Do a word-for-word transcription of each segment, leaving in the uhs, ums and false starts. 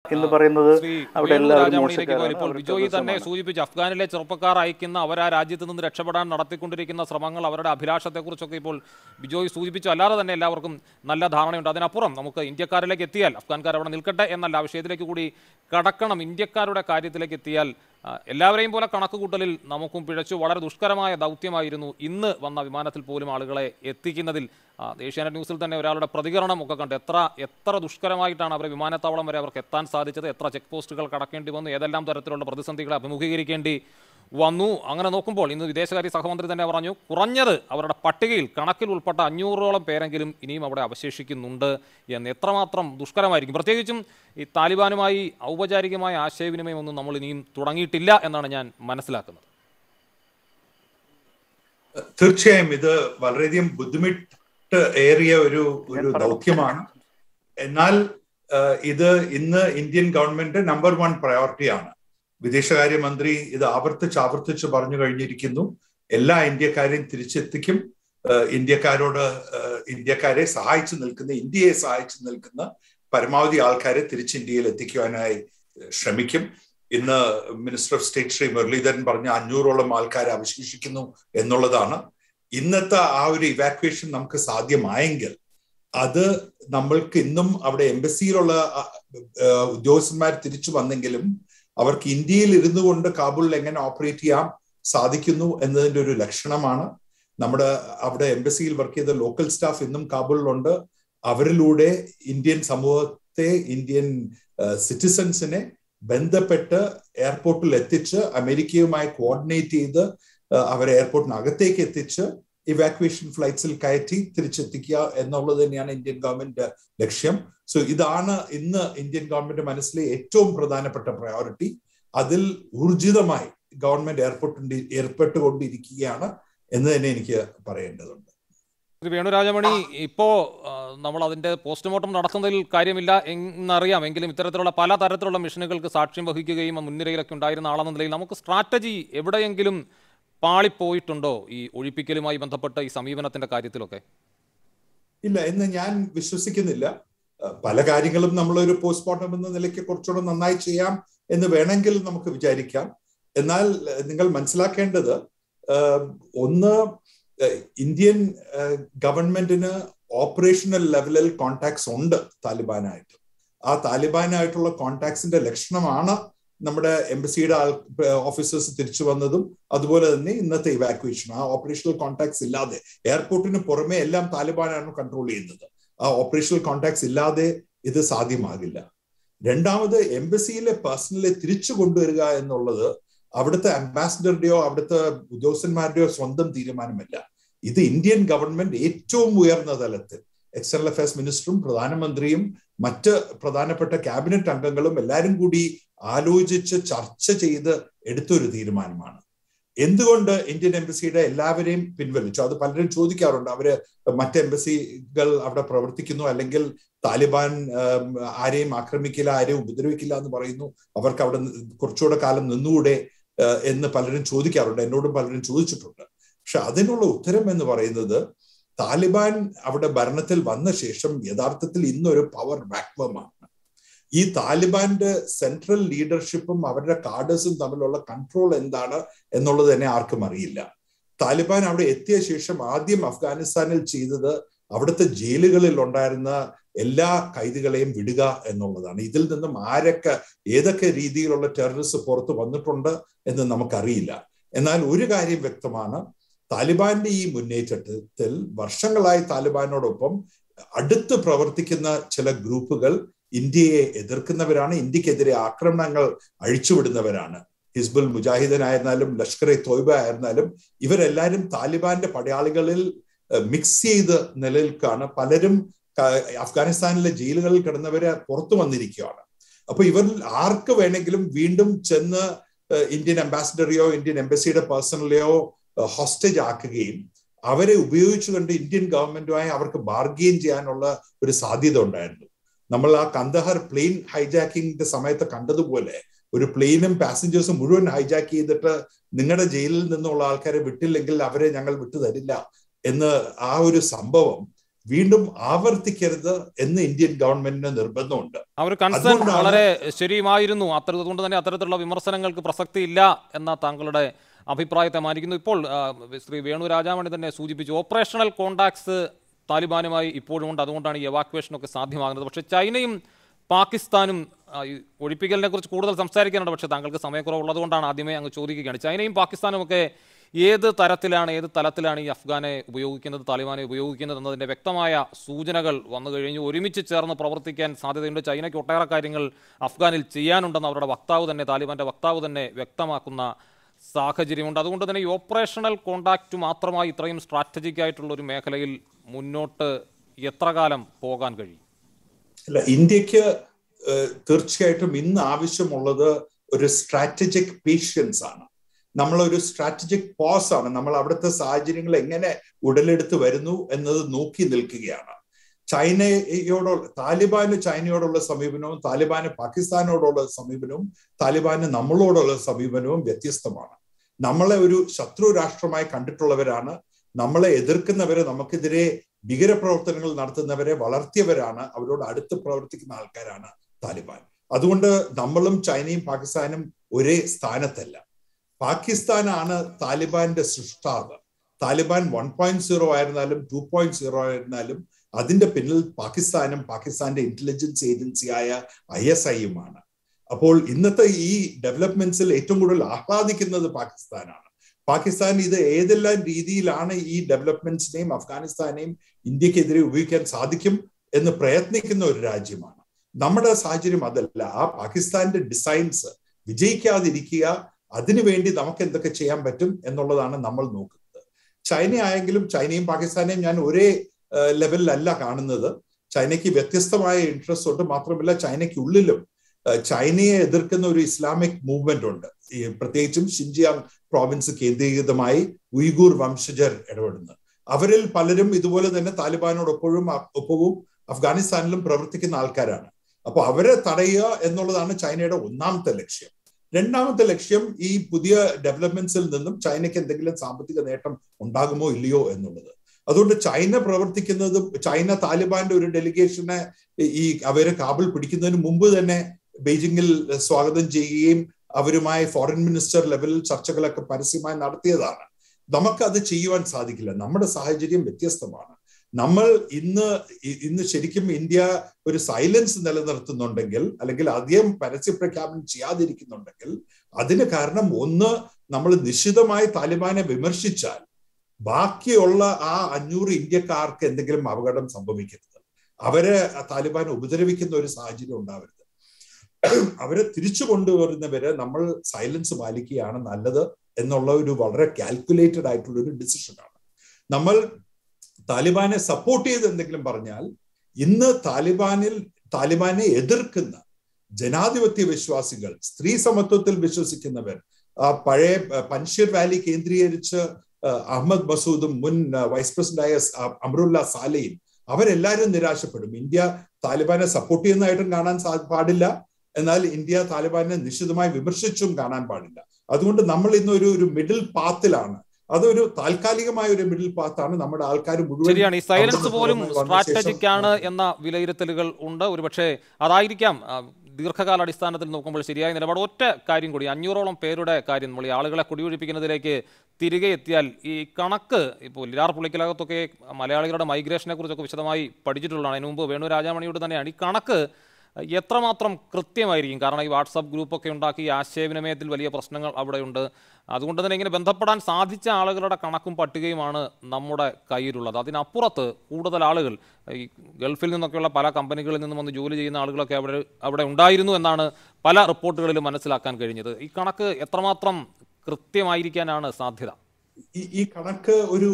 എന്ന് പറയുന്നത് അവിടെ എല്ലാവരും ഇപ്പോൾ ബിജോയി തന്നെ സൂചിപ്പിച്ചു, അഫ്ഗാനിലെ ചെറുപ്പക്കാർ അയക്കുന്ന അവർ ആ രാജ്യത്ത് നിന്ന് രക്ഷപ്പെടാൻ നടത്തിക്കൊണ്ടിരിക്കുന്ന ശ്രമങ്ങൾ, അവരുടെ അഭിലാഷത്തെക്കുറിച്ചൊക്കെ ഇപ്പോൾ ബിജോയി സൂചിപ്പിച്ചു. അല്ലാതെ തന്നെ എല്ലാവർക്കും നല്ല ധാരണയുണ്ട്. അതിനപ്പുറം നമുക്ക് ഇന്ത്യക്കാരിലേക്ക് എത്തിയാൽ, അഫ്ഗാൻകാർ അവിടെ നിൽക്കട്ടെ എന്നല്ല, വിഷയത്തിലേക്ക് കൂടി കടക്കണം. ഇന്ത്യക്കാരുടെ കാര്യത്തിലേക്ക് എത്തിയാൽ എല്ലാവരെയും പോലെ കണക്കുകൂട്ടലിൽ നമുക്കും പിഴച്ചു. വളരെ ദുഷ്കരമായ ദൗത്യമായിരുന്നു ഇന്ന് വന്ന വിമാനത്തിൽ പോലും ആളുകളെ എത്തിക്കുന്നതിൽ. ഏഷ്യാനെറ്റ് ന്യൂസിൽ തന്നെ ഒരാളുടെ പ്രതികരണം ഒക്കെ കണ്ട് എത്ര എത്ര ദുഷ്കരമായിട്ടാണ് അവരെ വിമാനത്താവളം വരെ അവർക്ക് എത്താൻ സാധിച്ചത്, എത്ര ചെക്ക് പോസ്റ്റുകൾ കടക്കേണ്ടി വന്നു, ഏതെല്ലാം തരത്തിലുള്ള പ്രതിസന്ധികളെ അഭിമുഖീകരിക്കേണ്ടി വന്നു. അങ്ങനെ നോക്കുമ്പോൾ ഇന്ന് വിദേശകാര്യ സഹമന്ത്രി തന്നെ പറഞ്ഞു, കുറഞ്ഞത് അവരുടെ പട്ടികയിൽ കണക്കിൽ ഉൾപ്പെട്ട അഞ്ഞൂറോളം പേരെങ്കിലും ഇനിയും അവിടെ അവശേഷിക്കുന്നുണ്ട് എന്ന്. എത്രമാത്രം ദുഷ്കരമായിരിക്കും. പ്രത്യേകിച്ചും ഈ താലിബാനുമായി ഔപചാരികമായ ആശയവിനിമയം ഒന്നും നമ്മൾ ഇനിയും തുടങ്ങിയിട്ടില്ല എന്നാണ് ഞാൻ മനസ്സിലാക്കുന്നത്. തീർച്ചയായും ഇത് വളരെയധികം ബുദ്ധിമുട്ട് ഏറിയ ഒരു ഒരു ദൗത്യമാണ്. എന്നാൽ ഇത് ഇന്ന് ഇന്ത്യൻ ഗവൺമെന്റ് നമ്പർ വൺ പ്രയോറിറ്റിയാണ്. വിദേശകാര്യമന്ത്രി ഇത് ആവർത്തിച്ച് ആവർത്തിച്ച് പറഞ്ഞു കഴിഞ്ഞിരിക്കുന്നു. എല്ലാ ഇന്ത്യക്കാരെയും തിരിച്ചെത്തിക്കും. ഇന്ത്യക്കാരോട് ഇന്ത്യക്കാരെ സഹായിച്ചു നിൽക്കുന്ന, ഇന്ത്യയെ സഹായിച്ചു നിൽക്കുന്ന പരമാവധി ആൾക്കാരെ തിരിച്ച് ഇന്ത്യയിൽ എത്തിക്കുവാനായി ശ്രമിക്കും. ഇന്ന് minister of state Shri Muraleedharan പറഞ്ഞ അഞ്ഞൂറോളം ആൾക്കാരെ അവശേഷിക്കുന്നു എന്നുള്ളതാണ്. ഇന്നത്തെ ആ ഒരു ഇവാക്വേഷൻ നമുക്ക് സാധ്യമായെങ്കിൽ അത് നമ്മൾക്ക് ഇന്നും അവിടെ എംബസിയിലുള്ള ഉദ്യോഗസ്ഥന്മാർ തിരിച്ചു വന്നെങ്കിലും അവർക്ക് ഇന്ത്യയിൽ ഇരുന്നു കൊണ്ട് കാബൂളിൽ എങ്ങനെ ഓപ്പറേറ്റ് ചെയ്യാൻ സാധിക്കുന്നു എന്നതിൻ്റെ ഒരു ലക്ഷണമാണ്. നമ്മുടെ അവിടെ എംബസിയിൽ വർക്ക് ചെയ്ത ലോക്കൽ സ്റ്റാഫ് ഇന്നും കാബൂളിലുണ്ട്. അവരിലൂടെ ഇന്ത്യൻ സമൂഹത്തെ, ഇന്ത്യൻ സിറ്റിസൺസിനെ ബന്ധപ്പെട്ട് എയർപോർട്ടിൽ എത്തിച്ച് അമേരിക്കയുമായി കോർഡിനേറ്റ് ചെയ്ത് അവരെ എയർപോർട്ടിനകത്തേക്ക് എത്തിച്ച് ഇവാക്വേഷൻ ഫ്ലൈറ്റ്സിൽ കയറ്റി തിരിച്ചെത്തിക്കുക എന്നുള്ളത് തന്നെയാണ് ഇന്ത്യൻ ഗവൺമെന്റ് ലക്ഷ്യം. സോ ഇതാണ് ഇന്ന് ഇന്ത്യൻ ഗവൺമെന്റ് മനസ്സിലെ ഏറ്റവും പ്രധാനപ്പെട്ട പ്രയോറിറ്റി. അതിൽ ഊർജിതമായി ഗവൺമെന്റ് ഏർപ്പെട്ട് ഏർപ്പെട്ടുകൊണ്ടിരിക്കുകയാണ് എന്ന് തന്നെ എനിക്ക് പറയേണ്ടതുണ്ട്. വേണുരാജമണി, ഇപ്പോ നമ്മൾ അതിന്റെ പോസ്റ്റ്മോർട്ടം നടത്തുന്നതിൽ കാര്യമില്ല എന്നറിയാം. എങ്കിലും ഇത്തരത്തിലുള്ള പല തരത്തിലുള്ള മിഷനുകൾക്ക് സാക്ഷ്യം വഹിക്കുകയും മുൻനിരയിലൊക്കെ ഉണ്ടായിരുന്ന ആളെന്ന നിലയിൽ നമുക്ക് സ്ട്രാറ്റജി എവിടെയെങ്കിലും പാളിപ്പോയിട്ടുണ്ടോ ഈ ഒഴിപ്പിക്കലുമായി ബന്ധപ്പെട്ട് ഈ സമീപനത്തിന്റെ കാര്യത്തിലൊക്കെ? ഇല്ല എന്ന് ഞാൻ വിശ്വസിക്കുന്നില്ല. പല കാര്യങ്ങളും നമ്മളൊരു പോസ്റ്റ്മോർട്ടം എന്ന നിലയ്ക്ക് കുറച്ചുകൂടെ നന്നായി ചെയ്യാം എന്ന് വേണമെങ്കിൽ നമുക്ക് വിചാരിക്കാം. എന്നാൽ നിങ്ങൾ മനസ്സിലാക്കേണ്ടത്, ഒന്ന്, ഇന്ത്യൻ ഗവൺമെന്റിന് ഓപ്പറേഷണൽ ലെവലിൽ കോൺടാക്ട്സ് ഉണ്ട് താലിബാനായിട്ട്. ആ താലിബാനായിട്ടുള്ള കോൺടാക്ട്സിന്റെ ലക്ഷണമാണ് നമ്മുടെ എംബസിയുടെ ആൾ ഓഫീസേഴ്സ് തിരിച്ചു വന്നതും അതുപോലെ തന്നെ ഇന്നത്തെ ഇവാക്വേഷൻ. ആ ഓപ്പറേഷണൽ കോൺടാക്ട്സ് ഇല്ലാതെ, എയർപോർട്ടിന് പുറമെ എല്ലാം താലിബാനാണ് കൺട്രോൾ ചെയ്യുന്നത്. ആ ഓപ്പറേഷണൽ കോൺടാക്ട്സ് ഇല്ലാതെ ഇത് സാധ്യമാകില്ല. രണ്ടാമത്, എംബസിയിലെ പേഴ്സണലെ തിരിച്ചു കൊണ്ടുവരിക എന്നുള്ളത് അവിടുത്തെ അംബാസിഡറുടെയോ അവിടുത്തെ ഉദ്യോഗസ്ഥന്മാരുടെയോ സ്വന്തം തീരുമാനമല്ല. ഇത് ഇന്ത്യൻ ഗവൺമെന്റ് ഏറ്റവും ഉയർന്ന തലത്തിൽ എക്സ്റ്റേണൽ അഫയേഴ്സ് മിനിസ്റ്ററും പ്രധാനമന്ത്രിയും മറ്റ് പ്രധാനപ്പെട്ട ക്യാബിനറ്റ് അംഗങ്ങളും എല്ലാവരും കൂടി ആലോചിച്ച് ചർച്ച ചെയ്ത് എടുത്തൊരു തീരുമാനമാണ്. എന്തുകൊണ്ട് ഇന്ത്യൻ എംബസിയുടെ എല്ലാവരെയും പിൻവലിച്ചു? അത് പലരും ചോദിക്കാറുണ്ട്. അവര് മറ്റ് എംബസികൾ അവിടെ പ്രവർത്തിക്കുന്നു, അല്ലെങ്കിൽ താലിബാൻ ആരെയും ആക്രമിക്കില്ല, ആരെയും ഉപദ്രവിക്കില്ല എന്ന് പറയുന്നു, അവർക്ക് അവിടെ കുറച്ചുകൂടെ കാലം നിന്നുകൂടെ എന്ന് പലരും ചോദിക്കാറുണ്ട്. എന്നോടും പലരും ചോദിച്ചിട്ടുണ്ട്. പക്ഷെ അതിനുള്ള ഉത്തരം എന്ന് പറയുന്നത്, താലിബാൻ അവിടെ ഭരണത്തിൽ വന്ന ശേഷം യഥാർത്ഥത്തിൽ ഇന്നൊരു പവർ വാക്വമാണ്. ഈ താലിബാന്റെ സെൻട്രൽ ലീഡർഷിപ്പും അവരുടെ കാഡേഴ്സും തമ്മിലുള്ള കൺട്രോൾ എന്താണ് എന്നുള്ളത് തന്നെ ആർക്കും അറിയില്ല. താലിബാൻ അവിടെ എത്തിയ ശേഷം ആദ്യം അഫ്ഗാനിസ്ഥാനിൽ ചെയ്തത് അവിടുത്തെ ജയിലുകളിൽ ഉണ്ടായിരുന്ന എല്ലാ കൈദികളെയും വിടുക എന്നുള്ളതാണ്. ഇതിൽ നിന്നും ആരൊക്കെ ഏതൊക്കെ രീതിയിലുള്ള ടെററിസ്റ്റ് പുറത്ത് വന്നിട്ടുണ്ട് എന്ന് നമുക്കറിയില്ല. എന്നാൽ ഒരു കാര്യം വ്യക്തമാണ്, താലിബാന്റെ ഈ മുന്നേറ്റത്തിൽ വർഷങ്ങളായി താലിബാനോടൊപ്പം അടുത്ത് പ്രവർത്തിക്കുന്ന ചില ഗ്രൂപ്പുകൾ ഇന്ത്യയെ എതിർക്കുന്നവരാണ്, ഇന്ത്യക്കെതിരെ ആക്രമണങ്ങൾ അഴിച്ചുവിടുന്നവരാണ്. ഹിസ്ബുൽ മുജാഹിദീൻ ആയിരുന്നാലും ലഷ്കർ എ തോയ്ബ ആയിരുന്നാലും ഇവരെല്ലാവരും താലിബാന്റെ പടയാളികളിൽ മിക്സ് ചെയ്ത് നിലനിൽക്കാണ്. പലരും അഫ്ഗാനിസ്ഥാനിലെ ജയിലുകളിൽ കിടന്നവരെ പുറത്തു വന്നിരിക്കുകയാണ്. അപ്പൊ ഇവരിൽ ആർക്ക് വേണമെങ്കിലും വീണ്ടും ചെന്ന് ഇന്ത്യൻ അംബാസിഡറെയോ ഇന്ത്യൻ എംബസിയുടെ പേഴ്സണലെയോ ഹോസ്റ്റേജ് ആക്കുകയും അവരെ ഉപയോഗിച്ചുകൊണ്ട് ഇന്ത്യൻ ഗവൺമെന്റുമായി അവർക്ക് ബാർഗെയിൻ ചെയ്യാനുള്ള ഒരു സാധ്യത ഉണ്ടായിരുന്നു. നമ്മൾ ആ കന്ദഹാർ പ്ലെയിൻ ഹൈജാക്കിങ്ങിന്റെ സമയത്ത് കണ്ടതുപോലെ ഒരു പ്ലെയിനും പാസഞ്ചേഴ്സും മുഴുവൻ ഹൈജാക്ക് ചെയ്തിട്ട് നിങ്ങളുടെ ജയിലിൽ നിന്നുള്ള ആൾക്കാരെ വിട്ടില്ലെങ്കിൽ അവരെ ഞങ്ങൾ വിട്ടു തരില്ല എന്ന് ആ ഒരു സംഭവം വീണ്ടും ആവർത്തിക്കരുത് എന്ന് ഇന്ത്യൻ ഗവൺമെന്റിന് നിർബന്ധമുണ്ട്. ആ ഒരു കൺസേൺ വളരെ ശരിയുമായിരുന്നു. അതുകൊണ്ട് തന്നെ അത്തരത്തിലുള്ള വിമർശനങ്ങൾക്ക് പ്രസക്തിയില്ല എന്ന താങ്കളുടെ അഭിപ്രായത്തെ മാനിക്കുന്നു. ഇപ്പോൾ ശ്രീ വേണു രാജാമണി തന്നെ സൂചിപ്പിച്ചു, ഓപ്പറേഷണൽ കോണ്ടാക്ട്സ് താലിബാനുമായി ഇപ്പോഴും ഉണ്ട്. അതുകൊണ്ടാണ് ഈ എവാക്വേഷനൊക്കെ സാധ്യമാകുന്നത്. പക്ഷേ ചൈനയും പാകിസ്ഥാനും ഒഴിപ്പിക്കലിനെ കുറിച്ച് കൂടുതൽ സംസാരിക്കാനുണ്ട്. പക്ഷേ താങ്കൾക്ക് സമയക്കുറവുള്ളത് കൊണ്ടാണ് ആദ്യമേ അങ്ങ് ചോദിക്കുകയാണ്. ചൈനയും പാകിസ്ഥാനും ഒക്കെ ഏത് തരത്തിലാണ് ഏത് തലത്തിലാണ് ഈ അഫ്ഗാനെ ഉപയോഗിക്കുന്നത്, താലിബാനെ ഉപയോഗിക്കുന്നത് എന്നതിൻ്റെ വ്യക്തമായ സൂചനകൾ വന്നു കഴിഞ്ഞു. ഒരുമിച്ച് ചേർന്ന് പ്രവർത്തിക്കാൻ സാധ്യതയുണ്ട്. ചൈനയ്ക്ക് ഒട്ടേറെ കാര്യങ്ങൾ അഫ്ഗാനിൽ ചെയ്യാനുണ്ടെന്ന് അവരുടെ വക്താവ് തന്നെ, താലിബാന്റെ വക്താവ് തന്നെ വ്യക്തമാക്കുന്ന സാഹചര്യമുണ്ട്. അതുകൊണ്ട് തന്നെ ഈ ഓപ്പറേഷണൽ കോണ്ടാക്റ്റ് മാത്രമായി ഇത്രയും സ്ട്രാറ്റജിക് ആയിട്ടുള്ള ഒരു മേഖലയിൽ മുന്നോട്ട് എത്ര കാലം പോകാൻ കഴിയും? അല്ല, ഇന്ത്യക്ക് തീർച്ചയായിട്ടും ഇന്ന് ആവശ്യമുള്ളത് ഒരു സ്ട്രാറ്റജിക് പേഷ്യൻസ് ആണ്. നമ്മളൊരു സ്ട്രാറ്റജിക് പോസ് ആണ്. നമ്മൾ അവിടുത്തെ സാഹചര്യങ്ങൾ എങ്ങനെ ഉടലെടുത്ത് വരുന്നു എന്നത് നോക്കി നിൽക്കുകയാണ്. ചൈനയോടുള്ള താലിബാന് ചൈനയോടുള്ള സമീപനവും താലിബാന് പാകിസ്ഥാനോടുള്ള സമീപനവും താലിബാന് നമ്മളോടുള്ള സമീപനവും വ്യത്യസ്തമാണ്. നമ്മളെ ഒരു ശത്രു രാഷ്ട്രമായി കണ്ടിട്ടുള്ളവരാണ്. നമ്മളെ എതിർക്കുന്നവരെ, നമുക്കെതിരെ ഭീകരപ്രവർത്തനങ്ങൾ നടത്തുന്നവരെ വളർത്തിയവരാണ്. അവരോട് അടുത്ത് പ്രവർത്തിക്കുന്ന ആൾക്കാരാണ് താലിബാൻ. അതുകൊണ്ട് നമ്മളും ചൈനയും പാകിസ്ഥാനും ഒരേ സ്ഥാനത്തല്ല. പാകിസ്ഥാനാണ് താലിബാന്റെ സൃഷ്ടാവ്. താലിബാൻ വൺ പോയിന്റ് സീറോ ആയിരുന്നാലും ടു പോയിന്റ് സീറോ ആയിരുന്നാലും അതിന്റെ പിന്നിൽ പാകിസ്ഥാനും പാകിസ്ഥാന്റെ ഇന്റലിജൻസ് ഏജൻസിയായ ഐ എസ് ഐയുമാണ്. അപ്പോൾ ഇന്നത്തെ ഈ ഡെവലപ്മെന്റ്സിൽ ഏറ്റവും കൂടുതൽ ആഹ്ലാദിക്കുന്നത് പാകിസ്ഥാനാണ്. പാകിസ്ഥാൻ ഇത് ഏതെല്ലാം രീതിയിലാണ് ഈ ഡെവലപ്മെന്റ്സിനെയും അഫ്ഗാനിസ്ഥാനെയും ഇന്ത്യക്കെതിരെ ഉപയോഗിക്കാൻ സാധിക്കും എന്ന് പ്രയത്നിക്കുന്ന ഒരു രാജ്യമാണ്. നമ്മുടെ സാഹചര്യം അതല്ല. ആ പാകിസ്ഥാന്റെ ഡിസൈൻസ് വിജയിക്കാതിരിക്കുക, അതിനുവേണ്ടി നമുക്ക് എന്തൊക്കെ ചെയ്യാൻ പറ്റും എന്നുള്ളതാണ് നമ്മൾ നോക്കുന്നത്. ചൈന ആയെങ്കിലും ചൈനയും പാകിസ്ഥാനെയും ഞാൻ ഒരേ ലെവലിലല്ല കാണുന്നത്. ചൈനയ്ക്ക് വ്യത്യസ്തമായ ഇൻട്രസ്റ്റ് ഉണ്ട്. മാത്രമല്ല, ചൈനയ്ക്കുള്ളിലും ചൈനയെ എതിർക്കുന്ന ഒരു ഇസ്ലാമിക് മൂവ്മെന്റ് ഉണ്ട്. ഈ പ്രത്യേകിച്ചും ഷിൻജിയാങ് പ്രോവിൻസ് കേന്ദ്രീകൃതമായി ഉയ്ഗൂർ വംശജർ ഇടപെടുന്നത്. അവരിൽ പലരും ഇതുപോലെ തന്നെ താലിബാനോടൊപ്പവും ഒപ്പവും അഫ്ഗാനിസ്ഥാനിലും പ്രവർത്തിക്കുന്ന ആൾക്കാരാണ്. അപ്പൊ അവരെ തടയുക എന്നുള്ളതാണ് ചൈനയുടെ ഒന്നാമത്തെ ലക്ഷ്യം. രണ്ടാമത്തെ ലക്ഷ്യം ഈ പുതിയ ഡെവലപ്മെന്റ്സിൽ നിന്നും ചൈനയ്ക്ക് എന്തെങ്കിലും സാമ്പത്തിക നേട്ടം ഉണ്ടാകുമോ ഇല്ലയോ എന്നുള്ളത്. അതുകൊണ്ട് ചൈന പ്രവർത്തിക്കുന്നതും ചൈന താലിബാന്റെ ഒരു ഡെലിഗേഷനെ ഈ അവരെ കാബിൾ പിടിക്കുന്നതിന് മുമ്പ് തന്നെ ബെയ്ജിങ്ങിൽ സ്വാഗതം ചെയ്യുകയും അവരുമായി ഫോറിൻ മിനിസ്റ്റർ ലെവലിൽ ചർച്ചകളൊക്കെ പരസ്യമായി നടത്തിയതാണ്. നമുക്കത് ചെയ്യുവാൻ സാധിക്കില്ല. നമ്മുടെ സാഹചര്യം വ്യത്യസ്തമാണ്. നമ്മൾ ഇന്ന് ഇന്ന് ശരിക്കും ഇന്ത്യ ഒരു സൈലൻസ് നിലനിർത്തുന്നുണ്ടെങ്കിൽ, അല്ലെങ്കിൽ അധികം പരസ്യ പ്രഖ്യാപനം ചെയ്യാതിരിക്കുന്നുണ്ടെങ്കിൽ, അതിന് കാരണം ഒന്ന്, നമ്മൾ നിശ്ചിതമായി താലിബാനെ വിമർശിച്ചാൽ ബാക്കിയുള്ള ആ അഞ്ഞൂറ് ഇന്ത്യക്കാർക്ക് എന്തെങ്കിലും അപകടം സംഭവിക്കരുത്. അവരെ താലിബാൻ ഉപദ്രവിക്കുന്ന ഒരു സാഹചര്യം ഉണ്ടാവരുത്. അവരെ തിരിച്ചു കൊണ്ടുവരുന്നവരെ നമ്മൾ സൈലൻസ് പാലിക്കുകയാണ് നല്ലത് എന്നുള്ള ഒരു വളരെ കാൽക്കുലേറ്റഡ് ആയിട്ടുള്ള ഒരു ഡിസിഷനാണ്. നമ്മൾ താലിബാനെ സപ്പോർട്ട് ചെയ്ത് എന്തെങ്കിലും പറഞ്ഞാൽ, ഇന്ന് താലിബാനിൽ താലിബാനെ എതിർക്കുന്ന ജനാധിപത്യ വിശ്വാസികൾ, സ്ത്രീ സമത്വത്തിൽ വിശ്വസിക്കുന്നവർ, പഴയ പൻഷീർ വാലി കേന്ദ്രീകരിച്ച് അഹമ്മദ് മസൂദും മുൻ വൈസ് പ്രസിഡന്റായ അമറുല്ല സാലയും അവരെല്ലാവരും നിരാശപ്പെടും. ഇന്ത്യ താലിബാനെ സപ്പോർട്ട് ചെയ്യുന്നതായിട്ടും കാണാൻ പാടില്ല, എന്നാൽ ഇന്ത്യ താലിബാനെ നിശ്ചിതമായി വിമർശിച്ചും കാണാൻ പാടില്ല. അതുകൊണ്ട് നമ്മൾ ഇന്ന് ഒരു ഒരു മിഡിൽ പാത്തിലാണ്. അതൊരു താൽക്കാലികമായ ഒരു മിഡിൽ പാത്താണ്. നമ്മുടെ ആൾക്കാർ മുഴുവൻ ശരിയാണ്. ഈ സൈലൻസ് പോലും സ്ട്രാറ്റജിക് ആണ് എന്ന വിലയിരുത്തലുകൾ ഉണ്ട്. ഒരുപക്ഷെ അതായിരിക്കാം ദീർഘകാല അടിസ്ഥാനത്തിൽ നോക്കുമ്പോൾ ശരിയായ നിലപാട്. ഒറ്റ കാര്യം കൂടി, അഞ്ഞൂറോളം പേരുടെ കാര്യം നമ്മൾ ഈ ആളുകളെ കുടിയൊഴിപ്പിക്കുന്നതിലേക്ക് തിരികെ എത്തിയാൽ, ഈ കണക്ക് ഇപ്പോൾ ലിരാർ പുള്ളിക്കലകത്തൊക്കെ മലയാളികളുടെ മൈഗ്രേഷനെ കുറിച്ചൊക്കെ വിശദമായി പഠിച്ചിട്ടുള്ളതാണ്. അതിന് മുമ്പ് വേണു രാജാമണിയോട് തന്നെയാണ്. ഈ കണക്ക് എത്രമാത്രം കൃത്യമായിരിക്കും? കാരണം ഈ വാട്സപ്പ് ഗ്രൂപ്പൊക്കെ ഉണ്ടാക്കി ആശയവിനിമയത്തിൽ വലിയ പ്രശ്നങ്ങൾ അവിടെയുണ്ട്. അതുകൊണ്ട് തന്നെ ഇങ്ങനെ ബന്ധപ്പെടാൻ സാധിച്ച ആളുകളുടെ കണക്കും പട്ടികയുമാണ് നമ്മുടെ കയ്യിലുള്ളത്. അതിനപ്പുറത്ത് കൂടുതൽ ആളുകൾ ഈ ഗൾഫിൽ നിന്നൊക്കെയുള്ള പല കമ്പനികളിൽ നിന്നും വന്ന് ജോലി ചെയ്യുന്ന ആളുകളൊക്കെ അവിടെ അവിടെ ഉണ്ടായിരുന്നു എന്നാണ് പല റിപ്പോർട്ടുകളിലും മനസ്സിലാക്കാൻ കഴിഞ്ഞത്. ഈ കണക്ക് എത്രമാത്രം കൃത്യമായിരിക്കാനാണ് സാധ്യത? ഈ കണക്ക് ഒരു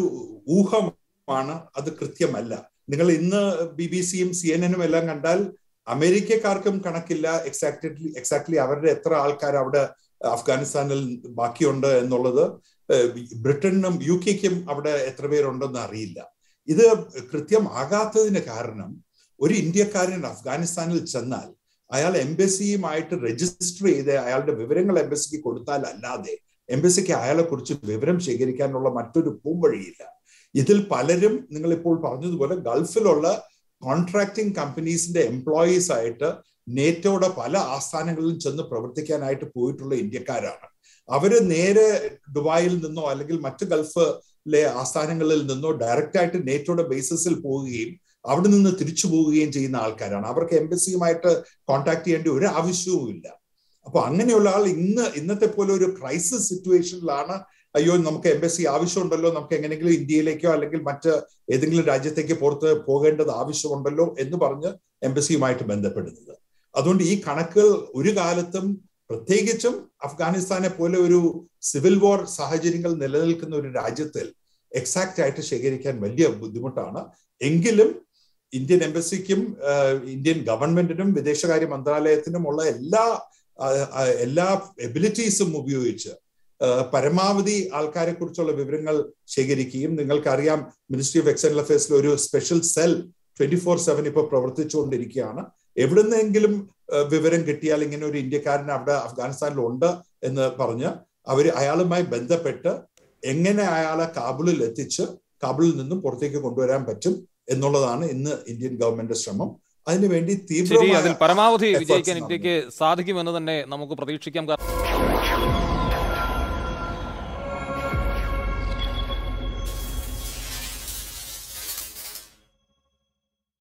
ഊഹമാണ്, അത് കൃത്യമല്ല. നിങ്ങൾ ഇന്ന് ബി ബി സിയും സി എൻ എനും എല്ലാം കണ്ടാൽ അമേരിക്കക്കാർക്കും കണക്കില്ല എക്സാക്ട്ലി എക്സാക്ട്ലി അവരുടെ എത്ര ആൾക്കാർ അവിടെ അഫ്ഗാനിസ്ഥാനിൽ ബാക്കിയുണ്ട് എന്നുള്ളത്. ബ്രിട്ടനും യു കെക്കും അവിടെ എത്ര പേരുണ്ടെന്ന് അറിയില്ല. ഇത് കൃത്യമാകാത്തതിന് കാരണം, ഒരു ഇന്ത്യക്കാരൻ അഫ്ഗാനിസ്ഥാനിൽ ചെന്നാൽ അയാൾ എംബസിയുമായിട്ട് രജിസ്റ്റർ ചെയ്ത് അയാളുടെ വിവരങ്ങൾ എംബസിക്ക് കൊടുത്താൽ അല്ലാതെ എംബസിക്ക് അയാളെ കുറിച്ച് വിവരം ശേഖരിക്കാനുള്ള മറ്റൊരു പൂവഴിയില്ല. ഇതിൽ പലരും നിങ്ങൾ ഇപ്പോൾ പറഞ്ഞതുപോലെ ഗൾഫിലുള്ള കോൺട്രാക്ടിങ് കമ്പനീസിന്റെ എംപ്ലോയീസ് ആയിട്ട് നേറ്റോയുടെ പല ആസ്ഥാനങ്ങളിലും ചെന്ന് പ്രവർത്തിക്കാനായിട്ട് പോയിട്ടുള്ള ഇന്ത്യക്കാരാണ്. അവര് നേരെ ദുബായിൽ നിന്നോ അല്ലെങ്കിൽ മറ്റ് ഗൾഫിലെ ആസ്ഥാനങ്ങളിൽ നിന്നോ ഡയറക്റ്റ് ആയിട്ട് നേറ്റോയുടെ ബേസിസിൽ പോവുകയും അവിടെ നിന്ന് തിരിച്ചു പോവുകയും ചെയ്യുന്ന ആൾക്കാരാണ്. അവർക്ക് എംബസിയുമായിട്ട് കോൺടാക്ട് ചെയ്യേണ്ട ഒരു ആവശ്യവും ഇല്ല. അപ്പൊ അങ്ങനെയുള്ള ആൾ ഇന്ന് ഇന്നത്തെ പോലെ ഒരു ക്രൈസിസ് സിറ്റുവേഷനിലാണ് അയ്യോ നമുക്ക് എംബസി ആവശ്യമുണ്ടല്ലോ, നമുക്ക് എങ്ങനെയെങ്കിലും ഇന്ത്യയിലേക്കോ അല്ലെങ്കിൽ മറ്റ് ഏതെങ്കിലും രാജ്യത്തേക്ക് പുറത്ത് പോകേണ്ടത് ആവശ്യമുണ്ടല്ലോ എന്ന് പറഞ്ഞ് എംബസിയുമായിട്ട് ബന്ധപ്പെടുന്നത്. അതുകൊണ്ട് ഈ കണക്കുകൾ ഒരു കാലത്തും പ്രത്യേകിച്ചും അഫ്ഗാനിസ്ഥാനെ പോലെ ഒരു സിവിൽ വാർ സാഹചര്യങ്ങൾ നിലനിൽക്കുന്ന ഒരു രാജ്യത്തിൽ എക്സാക്റ്റ് ആയിട്ട് ശേഖരിക്കാൻ വലിയ ബുദ്ധിമുട്ടാണ്. എങ്കിലും ഇന്ത്യൻ എംബസിക്കും ഇന്ത്യൻ ഗവൺമെന്റിനും വിദേശകാര്യ മന്ത്രാലയത്തിനും ഉള്ള എല്ലാ എല്ലാ എബിലിറ്റീസും ഉപയോഗിച്ച് പരമാവധി ആൾക്കാരെ കുറിച്ചുള്ള വിവരങ്ങൾ ശേഖരിക്കുകയും, നിങ്ങൾക്കറിയാം മിനിസ്ട്രി ഓഫ് എക്സ്റ്റേണൽ അഫയേഴ്സിൽ ഒരു special cell twenty four seven ഇപ്പൊ പ്രവർത്തിച്ചുകൊണ്ടിരിക്കുകയാണ്. എവിടുന്നെങ്കിലും വിവരം കിട്ടിയാൽ ഇങ്ങനെ ഒരു ഇന്ത്യക്കാരൻ അവിടെ അഫ്ഗാനിസ്ഥാനിൽ ഉണ്ട് എന്ന് പറഞ്ഞ് അവർ അയാളുമായി ബന്ധപ്പെട്ട് എങ്ങനെ അയാളെ കാബൂളിൽ എത്തിച്ച് കാബൂളിൽ നിന്നും പുറത്തേക്ക് കൊണ്ടുവരാൻ പറ്റും എന്നുള്ളതാണ് ഇന്ന് ഇന്ത്യൻ ഗവൺമെന്റ് ശ്രമം. അതിനുവേണ്ടി തീവ്രമായി പരമാവധി വിജയിക്കാൻ ഇന്ത്യക്ക് സാധിക്കുമെന്ന് തന്നെ നമുക്ക് പ്രതീക്ഷിക്കാം.